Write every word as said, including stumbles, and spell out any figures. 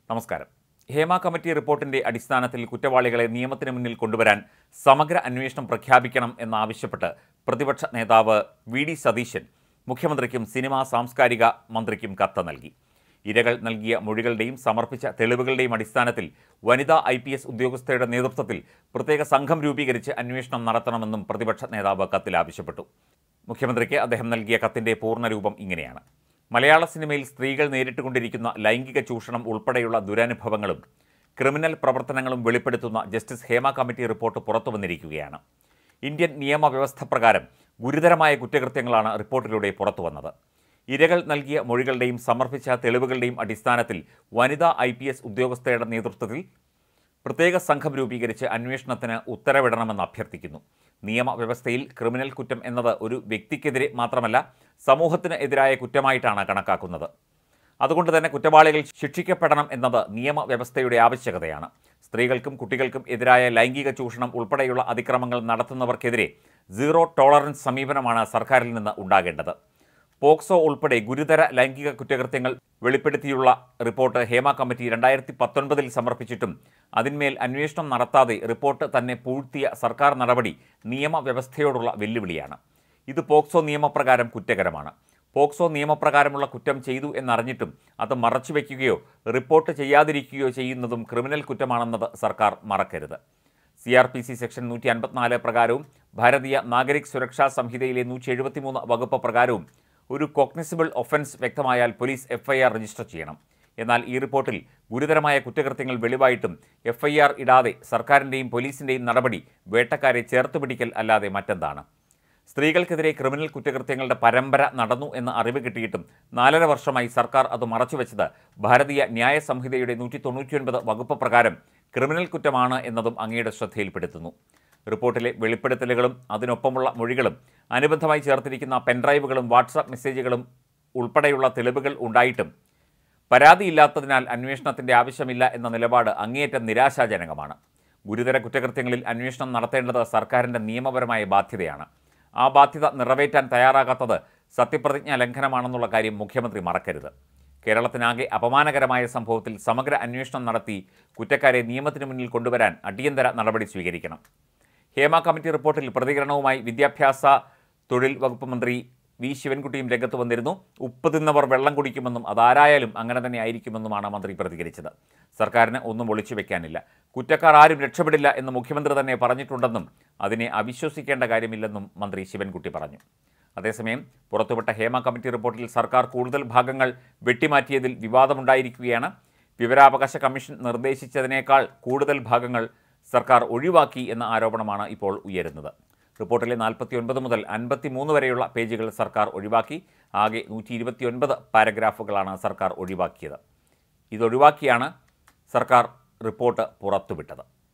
നമസ്കാരം. ഹേമ കമ്മിറ്റി റിപ്പോർട്ടിന്റെ അടിസ്ഥാനത്തിൽ കുറ്റവാളികളെ നിയമത്തിന് മുന്നിൽ കൊണ്ടുവരാൻ സമഗ്ര അന്വേഷണം പ്രഖ്യാപിക്കണം എന്നാവശ്യപ്പെട്ട് പ്രതിപക്ഷ നേതാവ് വി ഡി സതീശൻ മുഖ്യമന്ത്രിക്കും സിനിമാ സാംസ്കാരിക മന്ത്രിക്കും കത്ത് നൽകി. ഇരകൾ നൽകിയ മൊഴികളുടെയും സമർപ്പിച്ച തെളിവുകളുടെയും അടിസ്ഥാനത്തിൽ വനിതാ ഐ പി എസ് ഉദ്യോഗസ്ഥരുടെ നേതൃത്വത്തിൽ പ്രത്യേക സംഘം രൂപീകരിച്ച് അന്വേഷണം നടത്തണമെന്നും പ്രതിപക്ഷ നേതാവ് കത്തിൽ ആവശ്യപ്പെട്ടു. മുഖ്യമന്ത്രിക്ക് അദ്ദേഹം നൽകിയ കത്തിന്റെ പൂർണ്ണരൂപം ഇങ്ങനെയാണ്. മലയാള സിനിമയിൽ സ്ത്രീകൾ നേരിട്ടുകൊണ്ടിരിക്കുന്ന ലൈംഗിക ചൂഷണം ഉൾപ്പെടെയുള്ള ദുരനുഭവങ്ങളും ക്രിമിനൽ പ്രവർത്തനങ്ങളും വെളിപ്പെടുത്തുന്ന ജസ്റ്റിസ് ഹേമ കമ്മിറ്റി റിപ്പോർട്ട് പുറത്തുവന്നിരിക്കുകയാണ്. ഇന്ത്യൻ നിയമവ്യവസ്ഥ പ്രകാരം ഗുരുതരമായ കുറ്റകൃത്യങ്ങളാണ് റിപ്പോർട്ടിലൂടെ പുറത്തുവന്നത്. ഇരകൾ നൽകിയ മൊഴികളുടെയും സമർപ്പിച്ച തെളിവുകളുടെയും അടിസ്ഥാനത്തിൽ വനിതാ ഐ പി എസ് ഉദ്യോഗസ്ഥരുടെ നേതൃത്വത്തിൽ പ്രത്യേക സംഘം രൂപീകരിച്ച് അന്വേഷണത്തിന് ഉത്തരവിടണമെന്ന് അഭ്യർത്ഥിക്കുന്നു. നിയമവ്യവസ്ഥയിൽ ക്രിമിനൽ കുറ്റം എന്നത് ഒരു വ്യക്തിക്കെതിരെ മാത്രമല്ല, സമൂഹത്തിന് എതിരായ കുറ്റമായിട്ടാണ് കണക്കാക്കുന്നത്. അതുകൊണ്ട് തന്നെ കുറ്റവാളികൾ ശിക്ഷിക്കപ്പെടണം എന്നത് നിയമവ്യവസ്ഥയുടെ ആവശ്യകതയാണ്. സ്ത്രീകൾക്കും കുട്ടികൾക്കും എതിരായ ലൈംഗിക ചൂഷണം ഉൾപ്പെടെയുള്ള അതിക്രമങ്ങൾ നടത്തുന്നവർക്കെതിരെ സീറോ ടോളറൻസ് സമീപനമാണ് സർക്കാരിൽ നിന്ന് ഉണ്ടാകേണ്ടത്. പോക്സോ ഉൾപ്പെടെ ഗുരുതര ലൈംഗിക കുറ്റകൃത്യങ്ങൾ വെളിപ്പെടുത്തിയുള്ള റിപ്പോർട്ട് ഹേമ കമ്മിറ്റി രണ്ടായിരത്തി പത്തൊൻപതിൽ സമർപ്പിച്ചിട്ടും അതിന്മേൽ അന്വേഷണം നടത്താതെ റിപ്പോർട്ട് തന്നെ പൂഴ്ത്തിയ സർക്കാർ നടപടി നിയമവ്യവസ്ഥയോടുള്ള വെല്ലുവിളിയാണ്. ഇത് പോക്സോ നിയമപ്രകാരം കുറ്റകരമാണ്. പോക്സോ നിയമപ്രകാരമുള്ള കുറ്റം ചെയ്തു എന്നറിഞ്ഞിട്ടും അത് മറച്ചുവെക്കുകയോ റിപ്പോർട്ട് ചെയ്യാതിരിക്കുകയോ ചെയ്യുന്നതും ക്രിമിനൽ കുറ്റമാണെന്നത് സർക്കാർ മറക്കരുത്. C R P C section നൂറ്റി അൻപത്തിനാല് പ്രകാരവും ഭാരതീയ നാഗരിക് സുരക്ഷാ സംഹിതയിലെ നൂറ്റി എഴുപത്തിമൂന്ന് വകുപ്പ് പ്രകാരവും ഒരു കോഗ്നിസിബിൾ ഒഫൻസ് വ്യക്തമായാൽ police F I R register ചെയ്യണം. എന്നാൽ ഈ റിപ്പോർട്ടിൽ ഗുരുതരമായ കുറ്റകൃത്യങ്ങൾ വെളിവായിട്ടും എഫ് ഐ ആർ ഇടാതെ സർക്കാരിൻ്റെയും പോലീസിൻ്റെയും നടപടി വേട്ടക്കാരെ ചേർത്തുപിടിക്കൽ അല്ലാതെ മറ്റെന്താണ്? സ്ത്രീകൾക്കെതിരെ ക്രിമിനൽ കുറ്റകൃത്യങ്ങളുടെ പരമ്പര നടന്നു എന്ന് അറിവ് കിട്ടിയിട്ടും നാലര വർഷമായി സർക്കാർ അത് മറച്ചുവെച്ചത് ഭാരതീയ ന്യായ സംഹിതയുടെ നൂറ്റി തൊണ്ണൂറ്റിയൊൻപത് വകുപ്പ് പ്രകാരം ക്രിമിനൽ കുറ്റമാണ് എന്നതും അങ്ങയുടെ ശ്രദ്ധയിൽപ്പെടുത്തുന്നു. റിപ്പോർട്ടിലെ വെളിപ്പെടുത്തലുകളും അതിനൊപ്പമുള്ള മൊഴികളും അനുബന്ധമായി ചേർത്തിരിക്കുന്ന പെൻഡ്രൈവുകളും വാട്സാപ്പ് മെസ്സേജുകളും ഉൾപ്പെടെയുള്ള തെളിവുകൾ ഉണ്ടായിട്ടും പരാതിയില്ലാത്തതിനാൽ അന്വേഷണത്തിൻ്റെ ആവശ്യമില്ല എന്ന നിലപാട് അങ്ങേയറ്റം നിരാശാജനകമാണ്. ഗുരുതര കുറ്റകൃത്യങ്ങളിൽ അന്വേഷണം നടത്തേണ്ടത് സർക്കാരിൻ്റെ നിയമപരമായ ബാധ്യതയാണ്. ആ ബാധ്യത നിറവേറ്റാൻ തയ്യാറാകാത്തത് സത്യപ്രതിജ്ഞാ ലംഘനമാണെന്നുള്ള കാര്യം മുഖ്യമന്ത്രി മറക്കരുത്. കേരളത്തിനാകെ അപമാനകരമായ സംഭവത്തിൽ സമഗ്ര അന്വേഷണം നടത്തി കുറ്റക്കാരെ നിയമത്തിന് മുന്നിൽ കൊണ്ടുവരാൻ അടിയന്തര നടപടി സ്വീകരിക്കണം. ഹേമ കമ്മിറ്റി റിപ്പോർട്ടിൽ പ്രതികരണവുമായി വിദ്യാഭ്യാസ തൊഴിൽ വകുപ്പ് മന്ത്രി വി ശിവൻകുട്ടിയും രംഗത്ത് വന്നിരുന്നു. ഉപ്പ് തിന്നവർ വെള്ളം കുടിക്കുമെന്നും അതാരായാലും അങ്ങനെ തന്നെ ആയിരിക്കുമെന്നുമാണ് മന്ത്രി പ്രതികരിച്ചത്. സർക്കാരിന് ഒന്നും ഒളിച്ചു വെക്കാനില്ല. കുറ്റക്കാർ ആരും രക്ഷപ്പെടില്ല എന്ന് മുഖ്യമന്ത്രി തന്നെ പറഞ്ഞിട്ടുണ്ടെന്നും അതിനെ അവിശ്വസിക്കേണ്ട കാര്യമില്ലെന്നും മന്ത്രി ശിവൻകുട്ടി പറഞ്ഞു. അതേസമയം പുറത്തുവിട്ട ഹേമ കമ്മിറ്റി റിപ്പോർട്ടിൽ സർക്കാർ കൂടുതൽ ഭാഗങ്ങൾ വെട്ടിമാറ്റിയതിൽ വിവാദമുണ്ടായിരിക്കുകയാണ്. വിവരാവകാശ കമ്മീഷൻ നിർദ്ദേശിച്ചതിനേക്കാൾ കൂടുതൽ ഭാഗങ്ങൾ സർക്കാർ ഒഴിവാക്കി എന്ന ആരോപണമാണ് ഇപ്പോൾ ഉയരുന്നത്. റിപ്പോർട്ടിലെ നാൽപ്പത്തി ഒൻപത് മുതൽ അൻപത്തി മൂന്ന് വരെയുള്ള പേജുകൾ സർക്കാർ ഒഴിവാക്കി. ആകെ നൂറ്റി ഇരുപത്തിയൊൻപത് പാരഗ്രാഫുകളാണ് സർക്കാർ ഒഴിവാക്കിയത്. ഇതൊഴിവാക്കിയാണ് സർക്കാർ റിപ്പോർട്ട് പുറത്തുവിട്ടത്.